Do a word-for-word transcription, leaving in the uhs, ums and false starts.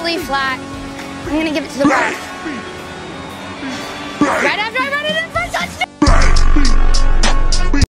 really flat. I'm gonna give it to the ball. Right after I run